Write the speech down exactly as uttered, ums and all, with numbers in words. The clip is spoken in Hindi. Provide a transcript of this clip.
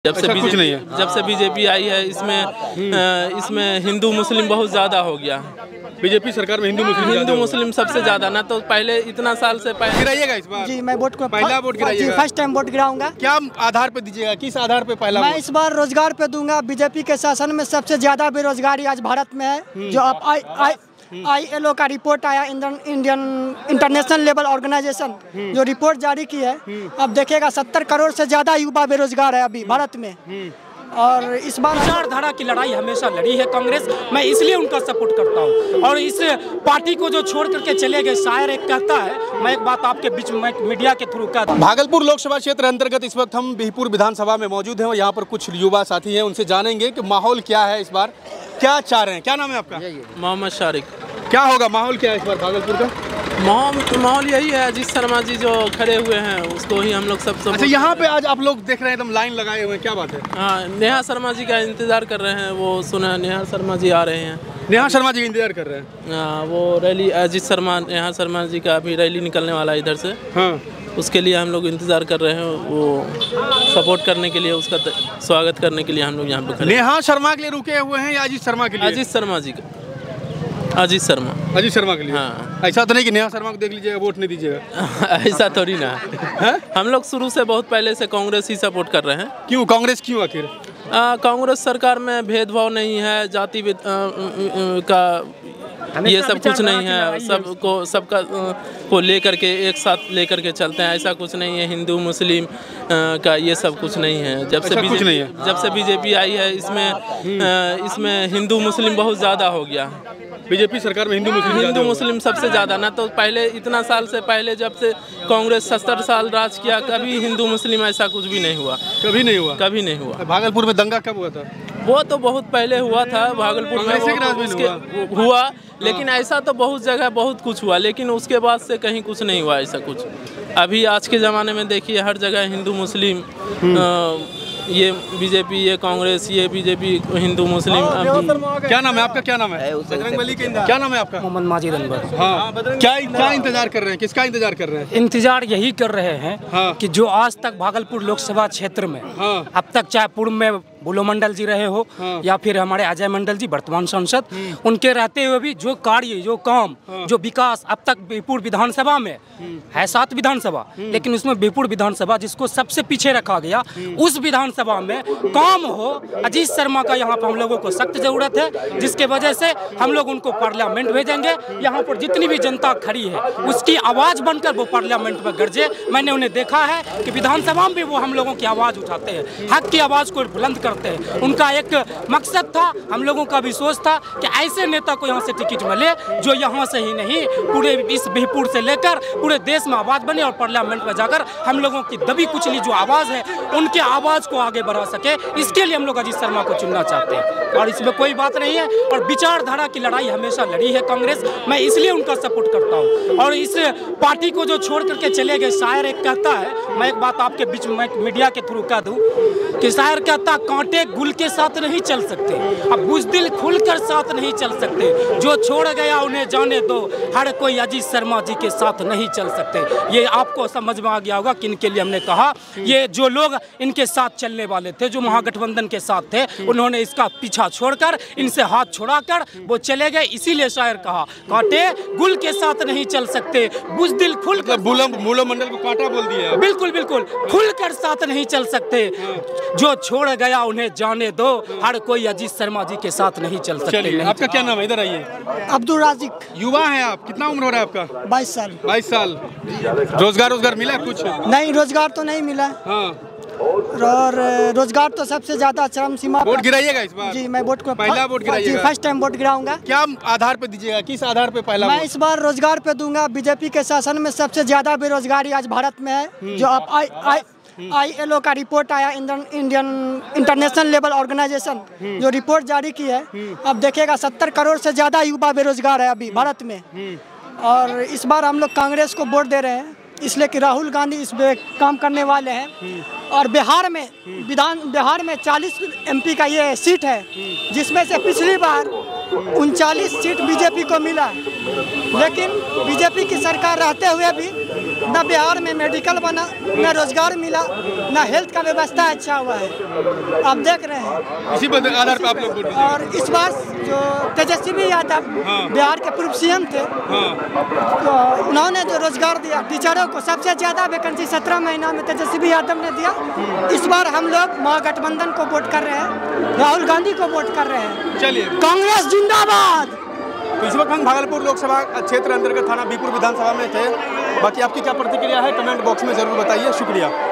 जब से कुछ नहीं है जब से बीजेपी आई है इसमें इसमें हिंदू मुस्लिम बहुत ज़्यादा हो गया। बीजेपी सरकार में हिंदू मुस्लिम हिंदू मुस्लिम सबसे ज़्यादा ना, तो पहले इतना साल से पहले गिराइएगा इस बार। जी मैं वोट को पहला वोट गिराइएगा, फर्स्ट टाइम वोट गिराऊंगा। क्या आधार पे दीजिएगा, किस आधार पे पहला? मैं इस बार रोजगार पे दूंगा। बीजेपी के शासन में सबसे ज्यादा बेरोजगारी आज भारत में है। जो अब आई आई आई एल ओ का रिपोर्ट आया, इंडियन इंटरनेशनल लेवल ऑर्गेनाइजेशन जो रिपोर्ट जारी की है, अब देखिएगा सत्तर करोड़ से ज्यादा युवा बेरोजगार है अभी भारत में। और इस बार विचारधारा की लड़ाई हमेशा लड़ी है कांग्रेस, मैं इसलिए उनका सपोर्ट करता हूं। और इस पार्टी को जो छोड़ करके चले गए, शायर एक कहता है, मैं एक बात आपके बीच में मीडिया के थ्रू कहता हूं। भागलपुर लोकसभा क्षेत्र अंतर्गत इस वक्त हम बिहपुर विधानसभा में मौजूद हैं और यहाँ पर कुछ युवा साथी हैं, उनसे जानेंगे कि माहौल क्या है इस बार, क्या चाह रहे हैं। क्या नाम है आपका? मोहम्मद शारिक। क्या होगा, माहौल क्या है इस बार भागलपुर का? माहौल यही है, अजीत शर्मा जी जो खड़े हुए हैं उसको ही हम लोग सब सब अच्छा, यहाँ पे आज आप लोग देख रहे हैं एकदम लाइन लगाए हुए हैं, क्या बात है? हाँ, नेहा शर्मा जी का इंतजार कर रहे हैं। वो सुना नेहा शर्मा जी आ रहे हैं। नेहा शर्मा जी का इंतजार कर रहे हैं। हाँ, वो रैली अजीत शर्मा नेहा शर्मा जी का अभी रैली निकलने वाला है इधर से। हाँ, उसके लिए हम लोग इंतजार कर रहे हैं, वो सपोर्ट करने के लिए, उसका स्वागत करने के लिए हम लोग यहाँ पे खड़े। नेहा शर्मा के लिए रुके हुए हैं या अजीत शर्मा के लिए? अजीत शर्मा जी का, अजीत शर्मा अजीत शर्मा के लिए। हाँ। ऐसा तो नहीं कि नेहा शर्मा को देख लीजिएगा वोट नहीं दीजिएगा? ऐसा थोड़ी ना है। हम लोग शुरू से बहुत पहले से कांग्रेस ही सपोर्ट कर रहे हैं। क्यों कांग्रेस, क्यों आखिर? कांग्रेस सरकार में भेदभाव नहीं है, जाति का ये सब कुछ नहीं है, सबको सबका को लेकर के एक साथ लेकर के चलते हैं। ऐसा कुछ नहीं है हिंदू मुस्लिम का, ये सब कुछ नहीं है। जब से कुछ नहीं है जब से बीजेपी आई है इसमें इसमें हिंदू मुस्लिम बहुत ज़्यादा हो गया। बीजेपी सरकार में हिंदू मुस्लिम हिंदू मुस्लिम सबसे ज़्यादा ना, तो पहले इतना साल से पहले जब से कांग्रेस सत्तर साल राज किया, कभी हिंदू मुस्लिम ऐसा कुछ भी नहीं हुआ। कभी नहीं हुआ? कभी नहीं हुआ। भागलपुर में दंगा कब हुआ था? वो तो बहुत पहले हुआ था भागलपुर में, उसके हुआ, लेकिन ऐसा तो बहुत जगह बहुत कुछ हुआ, लेकिन उसके बाद से कहीं कुछ नहीं हुआ ऐसा कुछ। अभी आज के ज़माने में देखिए हर जगह हिंदू मुस्लिम, ये बीजेपी, ये कांग्रेस, ये बीजेपी, हिंदू मुस्लिम। क्या नाम है आपका? क्या नाम है? बजरंगबली के क्या नाम है आपका? मोहम्मद माजिद अनवर। हाँ, क्या क्या इंतजार कर रहे हैं, किसका इंतजार कर रहे हैं? इंतजार यही कर रहे हैं हाँ। कि जो आज तक भागलपुर लोकसभा क्षेत्र में हाँ। अब तक चाहे पूर्व में बुलो मंडल जी रहे हो हाँ। या फिर हमारे अजय मंडल जी वर्तमान सांसद, उनके रहते हुए भी जो कार्य, जो काम, हाँ। जो विकास अब तक बिहपुर विधानसभा में है, सात विधानसभा, लेकिन उसमें बिहपुर विधानसभा जिसको सबसे पीछे रखा गया, उस विधानसभा में काम हो। अजीत शर्मा का यहाँ पर हम लोगों को सख्त जरूरत है, जिसके वजह से हम लोग उनको पार्लियामेंट भेजेंगे। यहाँ पर जितनी भी जनता खड़ी है उसकी आवाज़ बनकर वो पार्लियामेंट में गरजे। मैंने उन्हें देखा है कि विधानसभा में भी वो हम लोगों की आवाज़ उठाते हैं, हक की आवाज़ को बुलंद करते हैं। उनका एक मकसद था, हम लोगों का भी सोच था कि ऐसे नेता को यहाँ से टिकट मिले जो यहाँ से ही नहीं पूरे इस बिहपुर से लेकर पूरे देश में आवाज़ बने और पार्लियामेंट में जाकर हम लोगों की दबी कुचली जो आवाज़ है उनके आवाज़ को आगे बढ़ा सके। इसके लिए हम लोग अजीत शर्मा को चुनना चाहते हैं और इसमें कोई बात नहीं है। और विचारधारा की लड़ाई हमेशा लड़ी है कांग्रेस, मैं इसलिए उनका सपोर्ट करता हूँ। और इस पार्टी को जो छोड़ करके चले गए, शायर एक कहता है, मैं एक बात आपके बीच में मीडिया के थ्रू कह दूँ कि शायर कहता, कांटे गुल के साथ नहीं चल सकते, अब बुज़दिल खुलकर साथ नहीं चल सकते, जो छोड़ गया उन्हें जाने दो, हर कोई अजीत शर्मा जी के साथ नहीं चल सकते। ये आपको समझ में आ गया होगा किन के लिए हमने कहा। ये जो लोग इनके साथ चलने वाले थे, जो महागठबंधन के साथ थे, उन्होंने इसका पीछा छोड़कर, इनसे हाथ छुड़ाकर वो चले गए। इसीलिए शायर कहा, कांटे गुल के साथ नहीं चल सकते, बुज़दिल खुल कर, मूलो मंडल को कांटा बोल दिया। बिल्कुल बिल्कुल, खुलकर साथ नहीं चल सकते, जो छोड़ गया उन्हें जाने दो, हर कोई अजीत शर्मा जी के साथ नहीं चल सकते। आपका क्या नाम है? इधर आइए। अब्दुल राजिक। युवा है आप, कितना उम्र हो रहा है आपका? बाईस साल। बाईस साल। रोजगार रोजगार मिला कुछ? नहीं, रोजगार तो नहीं मिला। हाँ। और रोजगार तो सबसे ज्यादा चरम सीमा। वोट गिराइएगा इस बार? जी मैं वोट को पहला वोट गिराइएगा, फर्स्ट टाइम वोट गिराऊंगा। क्या आधार पे दीजिएगा, किस आधार पे पहला? मैं इस बार रोजगार पे दूंगा। बीजेपी के शासन में सबसे ज्यादा बेरोजगारी आज भारत में है। जो अब आई आई आई एल ओ का रिपोर्ट आया, इंडियन इंटरनेशनल लेवल ऑर्गेनाइजेशन जो रिपोर्ट जारी की है, अब देखिएगा सत्तर करोड़ से ज्यादा युवा बेरोजगार है अभी भारत में। और इस बार हम लोग कांग्रेस को वोट दे रहे हैं इसलिए कि राहुल गांधी इस पे काम करने वाले हैं। और बिहार में विधान बिहार में चालीस एमपी का ये सीट है, जिसमें से पिछली बार उनचालीस सीट बीजेपी को मिला, लेकिन बीजेपी की सरकार रहते हुए भी न बिहार में मेडिकल बना, न रोजगार मिला, न हेल्थ का व्यवस्था अच्छा हुआ है। आप देख रहे हैं, इसी पर आधार पे आप लोग वोट दीजिए। और इस बार जो तेजस्वी यादव हाँ। बिहार के पूर्व सीएम थे, हाँ। तो उन्होंने जो रोजगार दिया टीचरों को, सबसे ज्यादा वैकेंसी सत्रह महीना में तेजस्वी यादव ने दिया। इस बार हम लोग महागठबंधन को वोट कर रहे हैं, राहुल गांधी को वोट कर रहे हैं। चलिए, कांग्रेस जिंदाबाद। तो इस वक्त हम भागलपुर लोकसभा क्षेत्र अंतर्गत थाना बीहपुर विधानसभा में थे। बाकी आपकी क्या प्रतिक्रिया है कमेंट बॉक्स में जरूर बताइए। शुक्रिया।